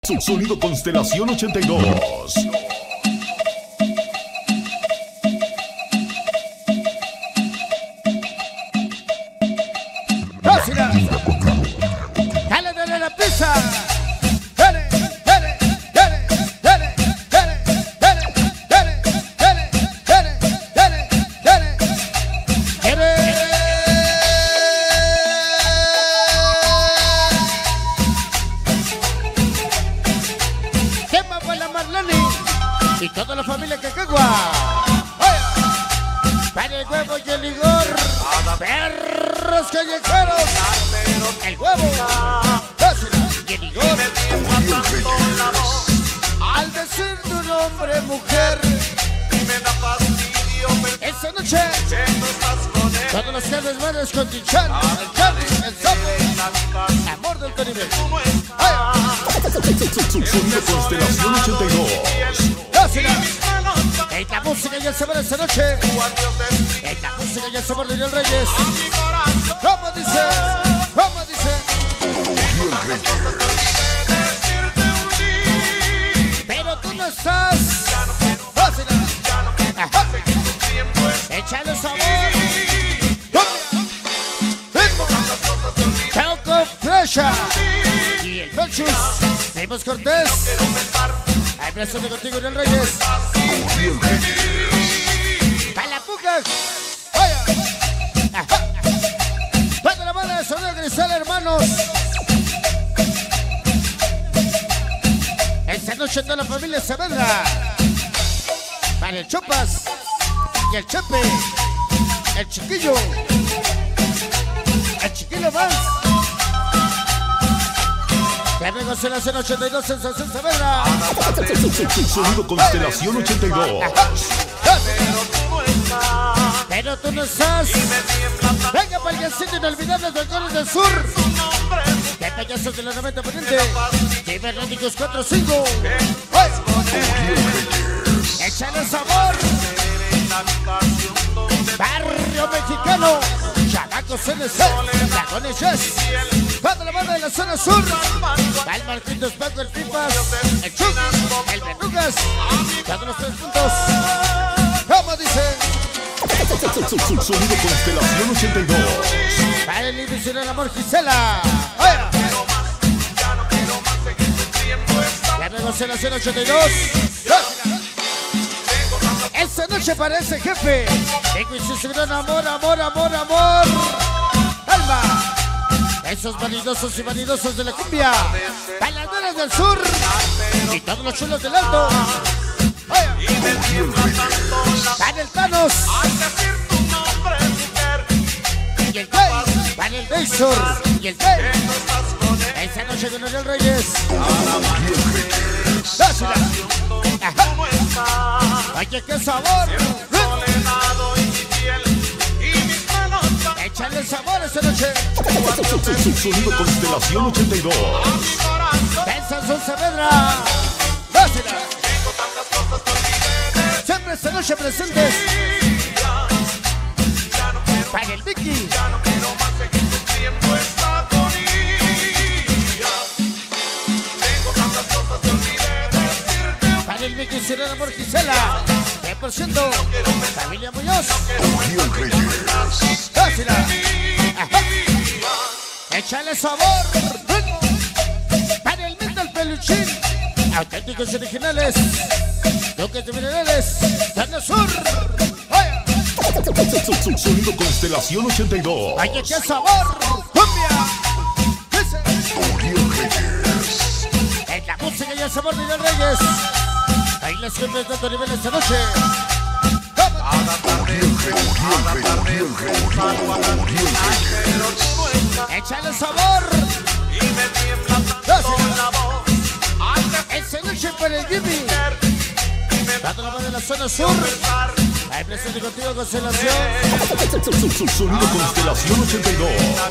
Sonido Constelación 82. ¡Próxima! ¡Dale, dale la pizza! ¡Dale, dale, dale, dale, dale, dale, dale, dale, dale, dale, dale, dale! ¡Quema por la Marlene! Y toda la familia que cagua. Para el huevo y el Igor. Perros callejeros. El huevo. Y el Igor. Al decir tu nombre, mujer, esa noche todos los jefes madres con Tichán, el Charlie, el Sapo, amor del Caribe. Sonido Constelación 82. En la música y el sabor esta noche. En la música y el sabor de León Reyes. ¿Cómo dice? ¿Cómo dice? Pero tú no estás. Échale sabor. Choco Flecha. Y el Belchus. Dimos Cortés. Hay presente contigo, León Reyes. ¡Palapucas! ¡Vaya! ¡Toda la banda de sonido cristal, hermanos! Esta noche toda la familia Saavedra. Para el Chupas y el Chepe, el Chiquillo, el Chiquillo más. Que amigos en la 82 Sensación Saavedra. Sonido Constelación 82. Pero tú no estás. Venga, payasito inolvidable del Cono del Sur. De payasos de la 90 Poniente. Cibernéticos 4-5. Échale sabor. Barrio Mexicano. Chabaco CNC. Dragones Jazz. Toda la banda de la zona sur. Val Marquitos, Paco, el Pipas, el Chuck, el Verrugas. Todos los 3 puntos. ¿Cómo dice? Sonido Constelación 82. Para el inicio del amor, Gisela. La negociación 82. Esta noche parece jefe. Tengo y su gran amor, amor, amor, amor. Alma. Esos vanidosos y vanidosos de la cumbia. Bailaderas del sur. Y todos los chulos del alto. Para el Thanos. Y el Gay. Para el Daysor. Y el Gay. Esta noche con León Reyes. Dásela. Oye, qué sabor. Échale sabor esta noche. Sonido Constelación 82. Sensación Saavedra. Dásela. Siempre esta noche presentes. Para el Vicky. Para el Vicky Sirena Amor Gisela. 100%. Familia Muñoz. Dásela. Échale sabor. Para el Mil del Peluchín. Auténticos y originales. Duques de Minerales. Zona Sur. Sonido Constelación 82. Oye, qué sabor. Cumbia. En la música y el sabor de León Reyes. Ahí las cumbias de alto nivel esta noche. Échale sabor. Esta noche para el Jimmy. Toda la banda de la zona sur. Ahí presente contigo, Constelación. Sonido Constelación 82.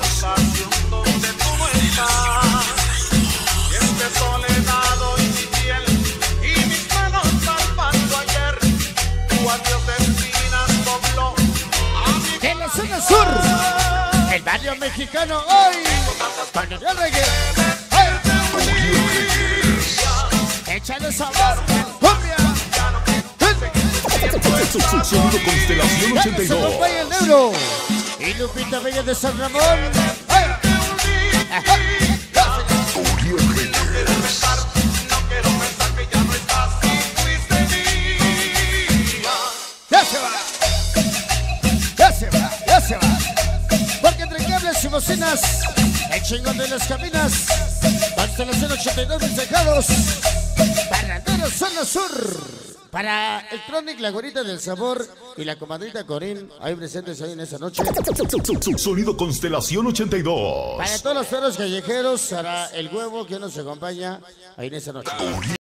De la zona sur. El barrio mexicano hoy. Con el reggae. Échale sabor. Cumbia. Sonido Constelación Se 82. acompaña el negro. Y Lupita Bella de San Ramón. ¡Ay! Ajá. Ya se va. Ya se va, ya se va. Porque entre cables y bocinas, el chingón de las cabinas, Constelación 82 mis dejados, Parranderos Zona Sur. Para el Chronic, la güerita del sabor y la comadrita Corín, ahí presentes ahí en esa noche. Sonido Constelación 82. Para todos los perros callejeros, para el huevo que nos acompaña ahí en esa noche.